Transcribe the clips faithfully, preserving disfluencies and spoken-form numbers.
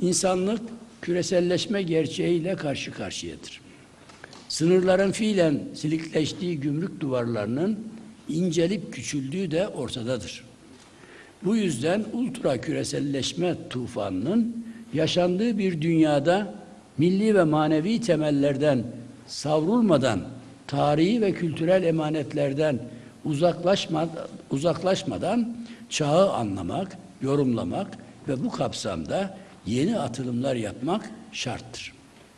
İnsanlık küreselleşme gerçeğiyle karşı karşıyadır. Sınırların fiilen silikleştiği gümrük duvarlarının incelip küçüldüğü de ortadadır. Bu yüzden ultra küreselleşme tufanının yaşandığı bir dünyada milli ve manevi temellerden savrulmadan, tarihi ve kültürel emanetlerden uzaklaşmadan, uzaklaşmadan çağı anlamak, yorumlamak ve bu kapsamda yeni atılımlar yapmak şarttır.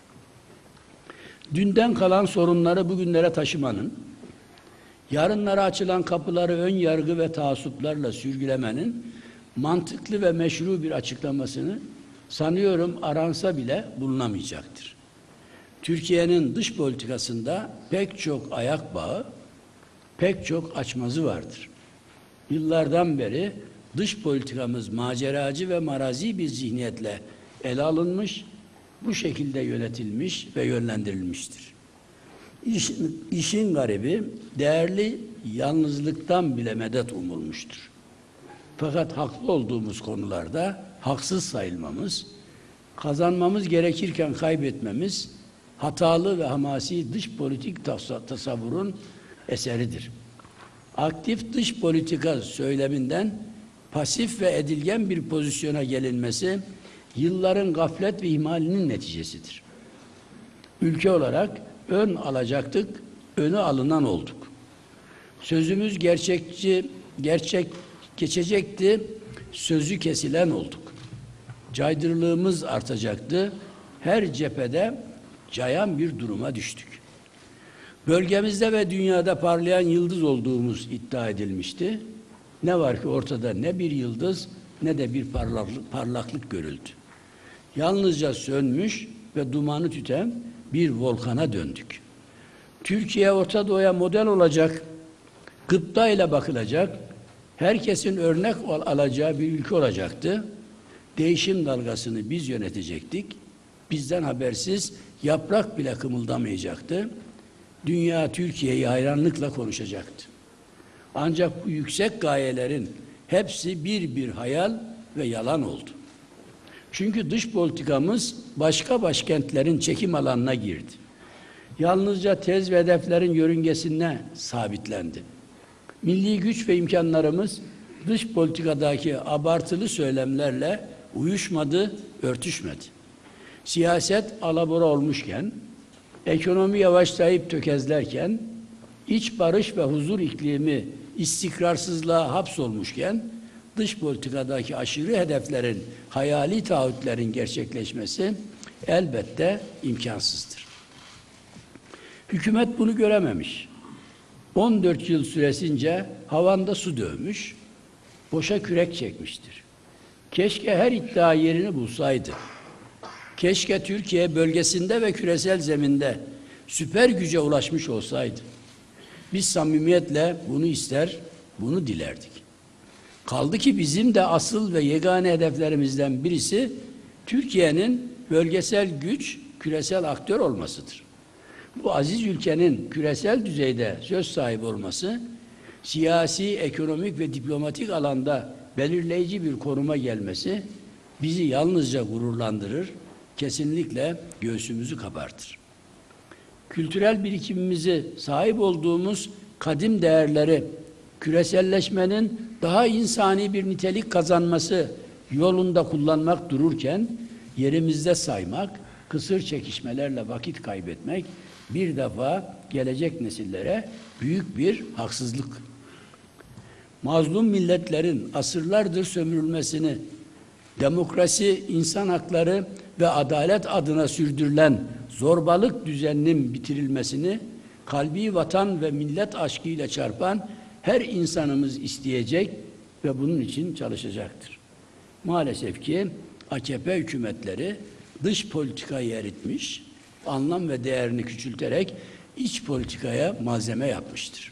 Dünden kalan sorunları bugünlere taşımanın, yarınlara açılan kapıları ön yargı ve taassuplarla sürgülemenin mantıklı ve meşru bir açıklamasını sanıyorum aransa bile bulunamayacaktır. Türkiye'nin dış politikasında pek çok ayak bağı, pek çok açmazı vardır. Yıllardan beri dış politikamız maceracı ve marazi bir zihniyetle ele alınmış, bu şekilde yönetilmiş ve yönlendirilmiştir. İş, işin garibi, değerli yalnızlıktan bile medet umulmuştur. Fakat haklı olduğumuz konularda haksız sayılmamız, kazanmamız gerekirken kaybetmemiz, hatalı ve hamasi dış politik tasavvurun eseridir. Aktif dış politika söyleminden pasif ve edilgen bir pozisyona gelinmesi, yılların gaflet ve ihmalinin neticesidir. Ülke olarak ön alacaktık, önü alınan olduk. Sözümüz gerçekçi, gerçek geçecekti, sözü kesilen olduk. Caydırılığımız artacaktı, her cephede cayan bir duruma düştük. Bölgemizde ve dünyada parlayan yıldız olduğumuz iddia edilmişti. Ne var ki ortada ne bir yıldız ne de bir parlaklık, parlaklık görüldü. Yalnızca sönmüş ve dumanı tüten bir volkana döndük. Türkiye Orta Doğu'ya model olacak, gıpta ile bakılacak, herkesin örnek alacağı bir ülke olacaktı. Değişim dalgasını biz yönetecektik. Bizden habersiz yaprak bile kımıldamayacaktı. Dünya Türkiye'yi hayranlıkla konuşacaktı. Ancak bu yüksek gayelerin hepsi bir bir hayal ve yalan oldu. Çünkü dış politikamız başka başkentlerin çekim alanına girdi. Yalnızca tez ve hedeflerin yörüngesine sabitlendi. Milli güç ve imkanlarımız dış politikadaki abartılı söylemlerle uyuşmadı, örtüşmedi. Siyaset alabora olmuşken, ekonomi yavaşlayıp tökezlerken, iç barış ve huzur iklimi istikrarsızlığa hapsolmuşken, dış politikadaki aşırı hedeflerin, hayali taahhütlerin gerçekleşmesi elbette imkansızdır. Hükümet bunu görememiş. on dört yıl süresince havanda su dövmüş, boşa kürek çekmiştir. Keşke her iddia yerini bulsaydı. Keşke Türkiye bölgesinde ve küresel zeminde süper güce ulaşmış olsaydı. Biz samimiyetle bunu ister, bunu dilerdik. Kaldı ki bizim de asıl ve yegane hedeflerimizden birisi Türkiye'nin bölgesel güç, küresel aktör olmasıdır. Bu aziz ülkenin küresel düzeyde söz sahibi olması, siyasi, ekonomik ve diplomatik alanda belirleyici bir konuma gelmesi bizi yalnızca gururlandırır, kesinlikle göğsümüzü kabartır. Kültürel birikimimizi, sahip olduğumuz kadim değerleri, küreselleşmenin daha insani bir nitelik kazanması yolunda kullanmak dururken, yerimizde saymak, kısır çekişmelerle vakit kaybetmek, bir defa gelecek nesillere büyük bir haksızlık. Mazlum milletlerin asırlardır sömürülmesini, demokrasi, insan hakları ve adalet adına sürdürülen zorbalık düzeninin bitirilmesini kalbi vatan ve millet aşkıyla çarpan her insanımız isteyecek ve bunun için çalışacaktır. Maalesef ki A K P hükümetleri dış politikayı eritmiş, anlam ve değerini küçülterek iç politikaya malzeme yapmıştır.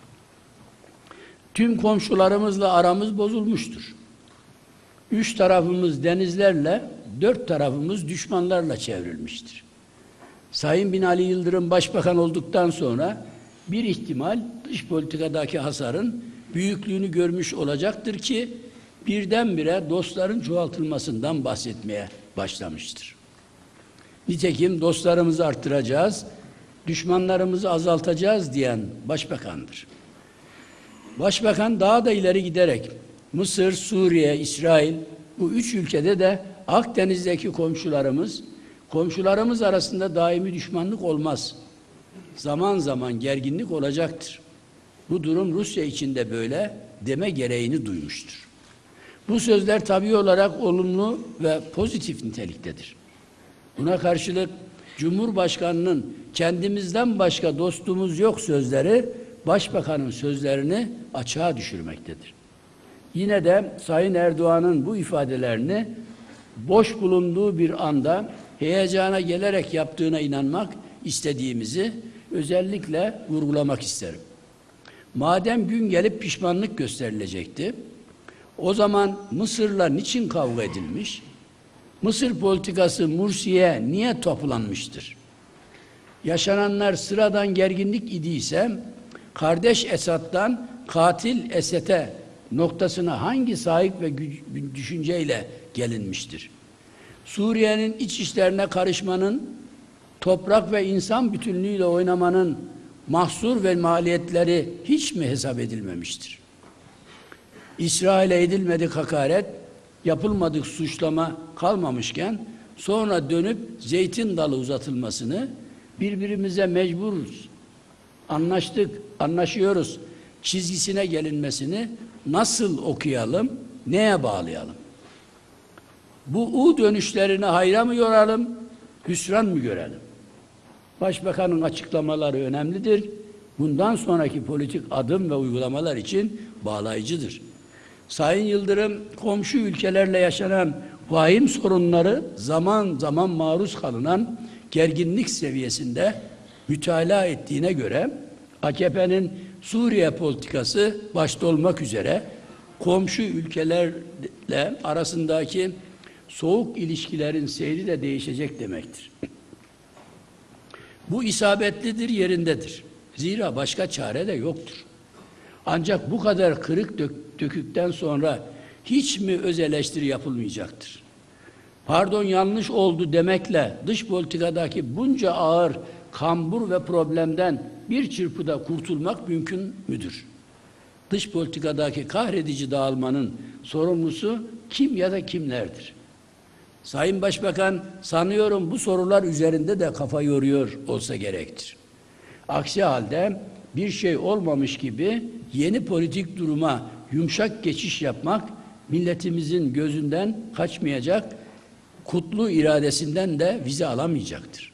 Tüm komşularımızla aramız bozulmuştur. Üç tarafımız denizlerle, dört tarafımız düşmanlarla çevrilmiştir. Sayın Binali Yıldırım Başbakan olduktan sonra bir ihtimal dış politikadaki hasarın büyüklüğünü görmüş olacaktır ki birdenbire dostların çoğaltılmasından bahsetmeye başlamıştır. Nitekim dostlarımızı arttıracağız, düşmanlarımızı azaltacağız diyen başbakandır. Başbakan daha da ileri giderek Mısır, Suriye, İsrail, bu üç ülkede de Akdeniz'deki komşularımız, komşularımız arasında daimi düşmanlık olmaz. Zaman zaman gerginlik olacaktır. Bu durum Rusya için de böyle deme gereğini duymuştur. Bu sözler tabii olarak olumlu ve pozitif niteliktedir. Buna karşılık Cumhurbaşkanı'nın kendimizden başka dostumuz yok sözleri Başbakanın sözlerini açığa düşürmektedir. Yine de Sayın Erdoğan'ın bu ifadelerini boş bulunduğu bir anda heyecana gelerek yaptığına inanmak istediğimizi özellikle vurgulamak isterim. Madem gün gelip pişmanlık gösterilecekti, o zaman Mısır'la niçin kavga edilmiş? Mısır politikası Mursi'ye niye toplanmıştır? Yaşananlar sıradan gerginlik idiyse, kardeş Esad'dan katil Esed'e noktasına hangi sahip ve düşünceyle gelinmiştir? Suriye'nin iç işlerine karışmanın, toprak ve insan bütünlüğüyle oynamanın mahsur ve maliyetleri hiç mi hesap edilmemiştir? İsrail'e edilmedik hakaret, yapılmadık suçlama kalmamışken sonra dönüp zeytin dalı uzatılmasını, birbirimize mecburuz, anlaştık, anlaşıyoruz çizgisine gelinmesini nasıl okuyalım, neye bağlayalım? Bu U dönüşlerini hayra mı yoralım, hüsran mı görelim? Başbakanın açıklamaları önemlidir. Bundan sonraki politik adım ve uygulamalar için bağlayıcıdır. Sayın Yıldırım, komşu ülkelerle yaşanan vahim sorunları zaman zaman maruz kalınan gerginlik seviyesinde mütalaa ettiğine göre A K P'nin Suriye politikası başta olmak üzere komşu ülkelerle arasındaki soğuk ilişkilerin seyri de değişecek demektir. Bu isabetlidir, yerindedir. Zira başka çare de yoktur. Ancak bu kadar kırık dök dökükten sonra hiç mi öz eleştiri yapılmayacaktır? Pardon yanlış oldu demekle dış politikadaki bunca ağır kambur ve problemden bir çırpıda kurtulmak mümkün müdür? Dış politikadaki kahredici dağılmanın sorumlusu kim ya da kimlerdir? Sayın Başbakan sanıyorum bu sorular üzerinde de kafa yoruyor olsa gerektir. Aksi halde bir şey olmamış gibi yeni politik duruma yumuşak geçiş yapmak milletimizin gözünden kaçmayacak, kutlu iradesinden de vize alamayacaktır.